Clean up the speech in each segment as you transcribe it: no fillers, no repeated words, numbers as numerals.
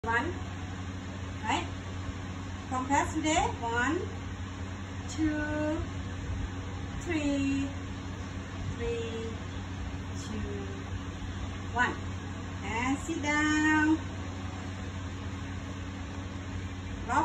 One, right? From class today, 1, 2, 3, 3, 2, 1, and sit down. Lock.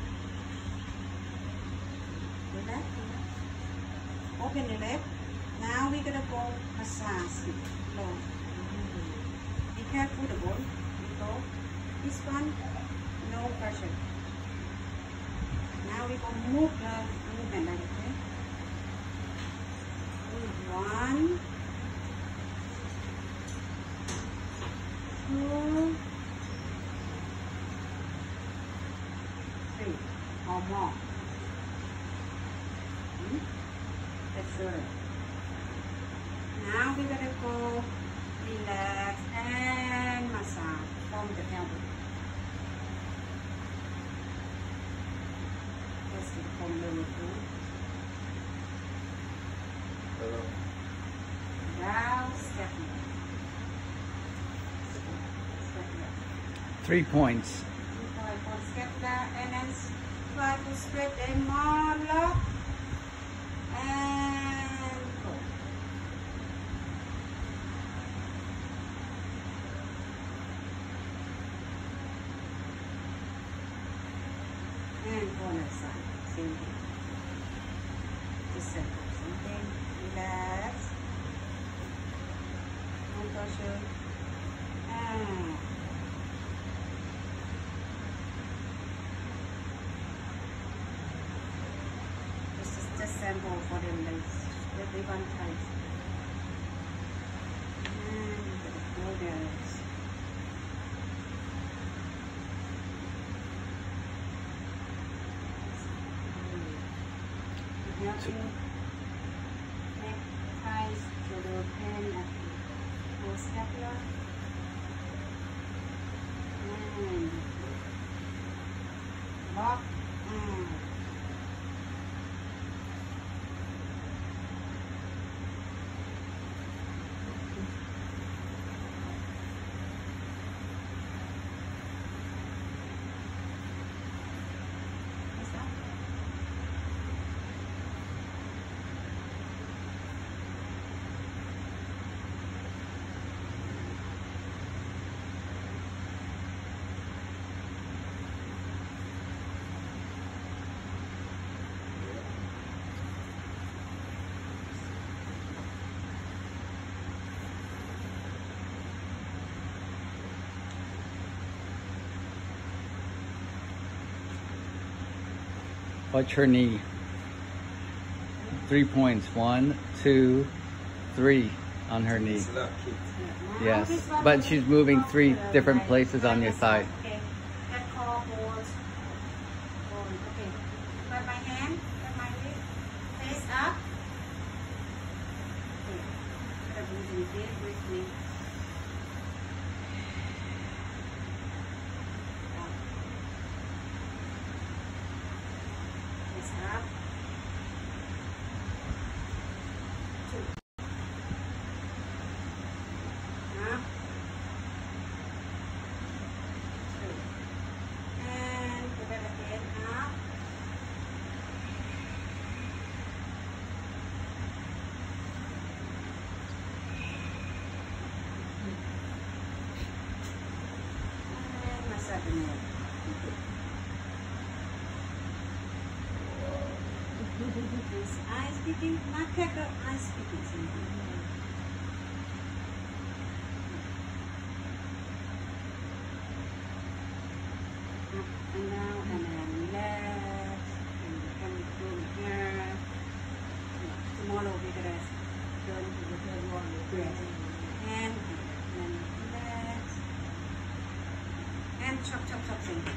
Relax. Open your leg. Now we're gonna go massage low. Be careful the bone. Go. This one, no pressure. Now we gonna move the movement like okay. 1, 2, 3, or more. That's good. Now we're gonna go relax and massage from the elbow. Let's get from the root. Now step left. 3 points. 3 points. Step left and then try to straight and more lock and go. And go on that side, same thing. Just simple, same thing. Relax. No pressure. And this is just sample for the legs. Every one time. And go there. Helping neck ties to the pen at the scapula and lock and Watch her knee. 3 points. 1, 2, 3 on her knee. Yes, but she's moving 3 different places on your thigh. okay. That call holds. Okay. Grab my hand, grab my leg, face up. Okay. Grab using deep breathing. Face up. 2. Up. 3. And go back again. Up. And massage the neck. This eye speaking, not check out eye speaking. Up and down and then relax and you can do here. Tomorrow we're gonna turn to the third one with breath. And then relax. And chop chop chop thing.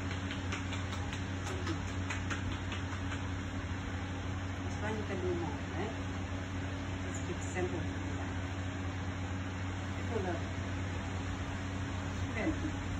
You can do more, right? Let's keep simple. Pull up. 10.